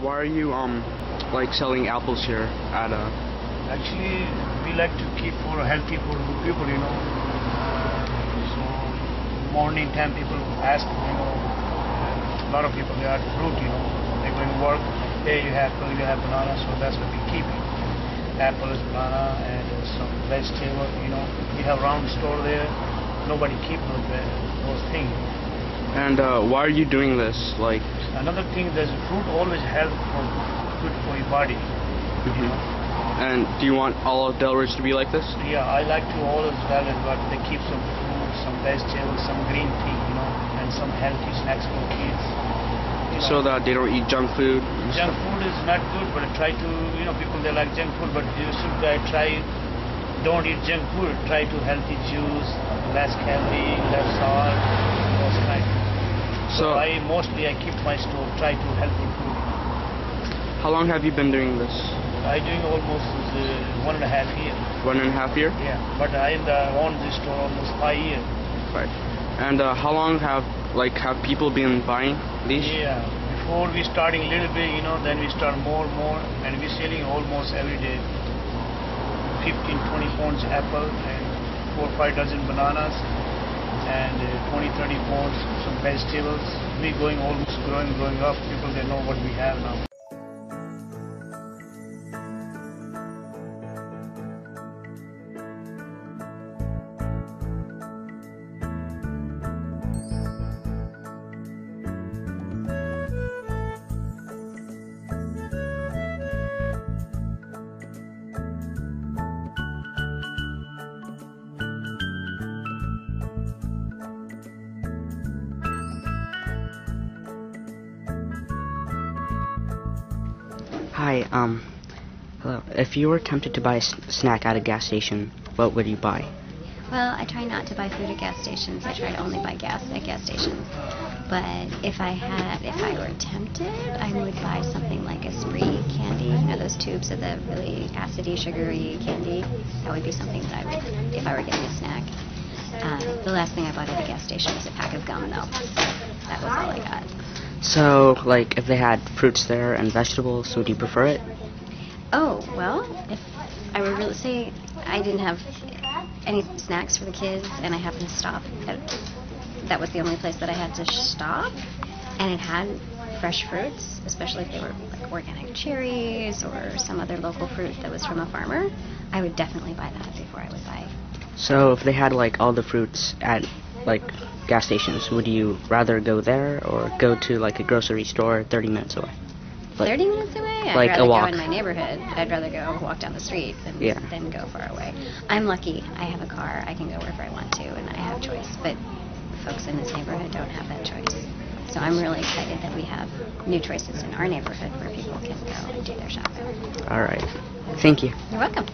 Why are you like selling apples here at a? Actually, we like to keep for healthy for people, you know. So morning time people ask, you know, a lot of people they are fruit, you know. They go to work, hey, you have apple, you have banana, so that's what we keep it. Apples, banana, and some vegetable, you know. We have round store there. Nobody keep those things. And why are you doing this? Like another thing, there's fruit always good for your body. You know? And do you want all of Delridge to be like this? Yeah, I like to always Delridge, but they keep some fruit, some vegetables, some green tea, you know, and some healthy snacks for kids. So that they don't eat junk food? Junk food is not good, but I try to, you know, people they like junk food, but you should don't eat junk food. Try to healthy juice, less calorie, less salt, those kind. So I keep my store, try to healthy food. How long have you been doing this? I doing almost 1.5 years. 1.5 years? Yeah, but I own this store almost 5 years. Right. And how long have people been buying these? Yeah, before we starting a little bit, you know, then we start more, and we selling almost every day 15-20 pounds apple and 4-5 dozen bananas and 20-30 pounds some vegetables. We growing up. People they know what we have now. Hi, hello. If you were tempted to buy a snack at a gas station, what would you buy? Well, I try not to buy food at gas stations. I try to only buy gas at gas stations. But if I were tempted, I would buy something like a Spree candy. You know, those tubes of the really acidy, sugary candy. That would be something that I would, if I were getting a snack. The last thing I bought at a gas station was a pack of gum, though. That was all I got. So, like, if they had fruits there and vegetables, would you prefer it? Oh, well, if I were really say I didn't have any snacks for the kids and I happened to stop that was the only place that I had to stop, and it had fresh fruits, especially if they were like organic cherries or some other local fruit that was from a farmer, I would definitely buy that before I would buy. So, if they had, like, all the fruits at, like, gas stations, would you rather go there or go to like a grocery store 30 minutes away? 30 minutes away? I'd like rather a walk. go in my neighborhood. I'd rather go walk down the street than go far away. I'm lucky. I have a car. I can go wherever I want to, and I have choice. But folks in this neighborhood don't have that choice. So I'm really excited that we have new choices in our neighborhood where people can go and do their shopping. All right. Thank you. You're welcome.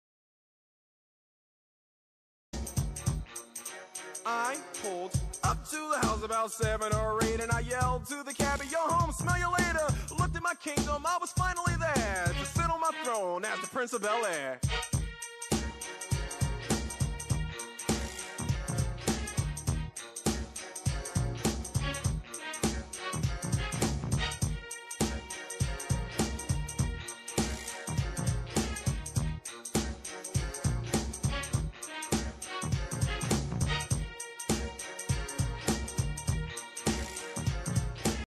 I pulled up to the house about 7 or 8, and I yelled to the cabbie, yo home, smell you later. Looked at my kingdom, I was finally there to sit on my throne as the Prince of Belair.